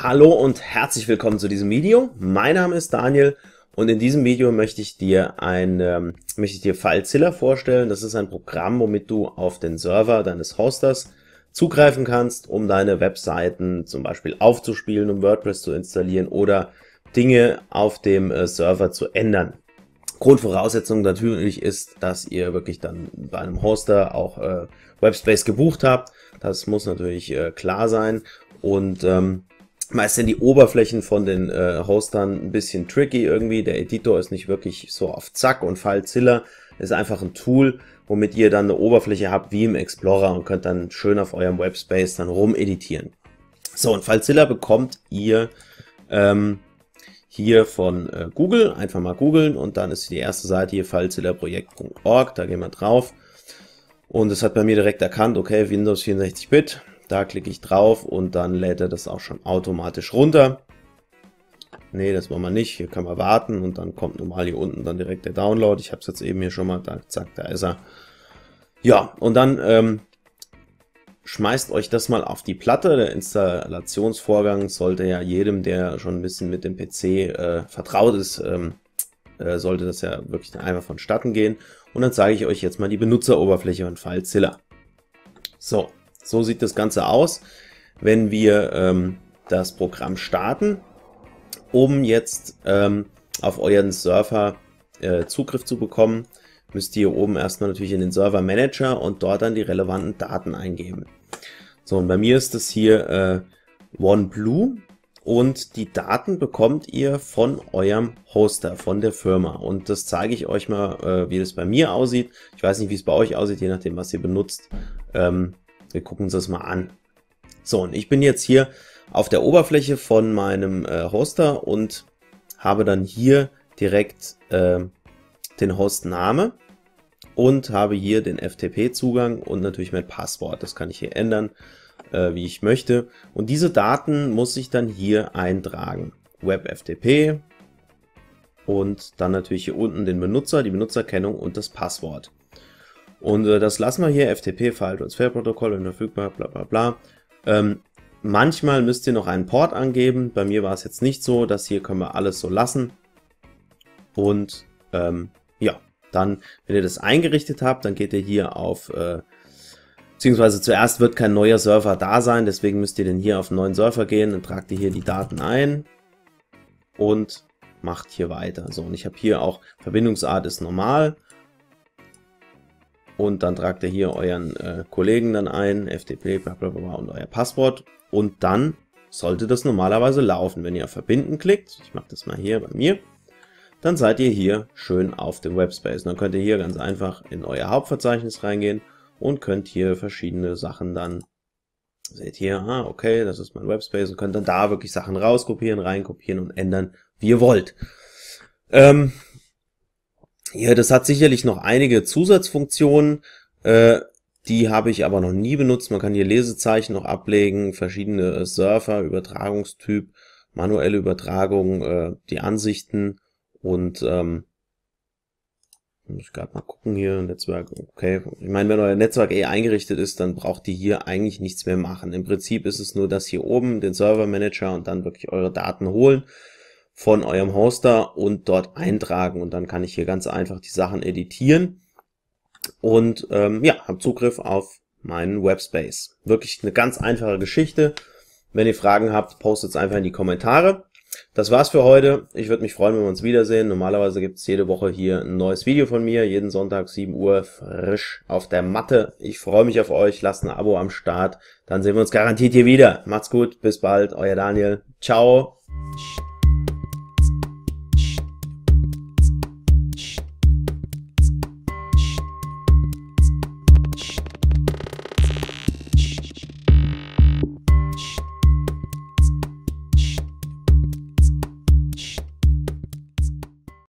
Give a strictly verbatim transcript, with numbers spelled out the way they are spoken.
Hallo und herzlich willkommen zu diesem Video. Mein Name ist Daniel und in diesem Video möchte ich dir ein ähm, möchte ich dir FileZilla vorstellen. Das ist ein Programm, womit du auf den Server deines Hosters zugreifen kannst, um deine Webseiten zum Beispiel aufzuspielen, um WordPress zu installieren oder Dinge auf dem äh, Server zu ändern. Grundvoraussetzung natürlich ist, dass ihr wirklich dann bei einem Hoster auch äh, Webspace gebucht habt. Das muss natürlich äh, klar sein und ähm, meist sind die Oberflächen von den äh, Hostern ein bisschen tricky irgendwie. Der Editor ist nicht wirklich so auf Zack und FileZilla ist einfach ein Tool, womit ihr dann eine Oberfläche habt wie im Explorer und könnt dann schön auf eurem Webspace dann rumeditieren. So, und FileZilla bekommt ihr ähm, hier von äh, Google. Einfach mal googeln und dann ist die erste Seite hier filezillaprojekt punkt org. Da gehen wir drauf und es hat bei mir direkt erkannt, okay, Windows vierundsechzig Bit. Da klicke ich drauf und dann lädt er das auch schon automatisch runter. Nee, das wollen wir nicht. Hier kann man warten und dann kommt normal hier unten dann direkt der Download. Ich habe es jetzt eben hier schon mal, da, zack, da ist er. Ja, und dann ähm, schmeißt euch das mal auf die Platte. Der Installationsvorgang sollte ja jedem, der schon ein bisschen mit dem P C äh, vertraut ist, ähm, äh, sollte das ja wirklich einfach vonstatten gehen. Und dann zeige ich euch jetzt mal die Benutzeroberfläche von FileZilla. So. So sieht das Ganze aus, wenn wir ähm, das Programm starten. Um jetzt ähm, auf euren Server äh, Zugriff zu bekommen, müsst ihr hier oben erstmal natürlich in den Server Manager und dort dann die relevanten Daten eingeben. So, und bei mir ist das hier äh, OneBlue und die Daten bekommt ihr von eurem Hoster, von der Firma. Und das zeige ich euch mal, äh, wie das bei mir aussieht. Ich weiß nicht, wie es bei euch aussieht, je nachdem, was ihr benutzt. Ähm, Wir gucken uns das mal an. So, und ich bin jetzt hier auf der Oberfläche von meinem äh, Hoster und habe dann hier direkt äh, den Hostname und habe hier den F T P-Zugang und natürlich mein Passwort. Das kann ich hier ändern, äh, wie ich möchte. Und diese Daten muss ich dann hier eintragen. WebFTP und dann natürlich hier unten den Benutzer, die Benutzerkennung und das Passwort. Und äh, das lassen wir hier, F T P, File Transfer Protokoll, verfügbar, bla bla bla. Ähm, manchmal müsst ihr noch einen Port angeben. Bei mir war es jetzt nicht so, das hier können wir alles so lassen. Und ähm, ja, dann, wenn ihr das eingerichtet habt, dann geht ihr hier auf, äh, beziehungsweise zuerst wird kein neuer Server da sein, deswegen müsst ihr dann hier auf einen neuen Server gehen, dann tragt ihr hier die Daten ein und macht hier weiter. So, und ich habe hier auch, Verbindungsart ist normal. Und dann tragt ihr hier euren äh, Kollegen dann ein, F T P, bla bla bla und euer Passwort. Und dann sollte das normalerweise laufen. Wenn ihr auf Verbinden klickt, ich mache das mal hier bei mir, dann seid ihr hier schön auf dem Webspace. Und dann könnt ihr hier ganz einfach in euer Hauptverzeichnis reingehen und könnt hier verschiedene Sachen dann, seht hier, ah, okay, das ist mein Webspace und könnt dann da wirklich Sachen rauskopieren, reinkopieren und ändern, wie ihr wollt. Ähm, Ja, das hat sicherlich noch einige Zusatzfunktionen, äh, die habe ich aber noch nie benutzt. Man kann hier Lesezeichen noch ablegen, verschiedene äh, Server, Übertragungstyp, manuelle Übertragung, äh, die Ansichten und ähm, muss ich gerade mal gucken hier, Netzwerk, okay. Ich meine, wenn euer Netzwerk eh eingerichtet ist, dann braucht ihr hier eigentlich nichts mehr machen. Im Prinzip ist es nur das hier oben, den Server Manager und dann wirklich eure Daten holen von eurem Hoster und dort eintragen und dann kann ich hier ganz einfach die Sachen editieren und ähm, ja, habe Zugriff auf meinen Webspace. Wirklich eine ganz einfache Geschichte. Wenn ihr Fragen habt, postet es einfach in die Kommentare. Das war's für heute. Ich würde mich freuen, wenn wir uns wiedersehen. Normalerweise gibt es jede Woche hier ein neues Video von mir, jeden Sonntag sieben Uhr frisch auf der Matte. Ich freue mich auf euch, lasst ein Abo am Start, dann sehen wir uns garantiert hier wieder. Macht's gut, bis bald, euer Daniel. Ciao.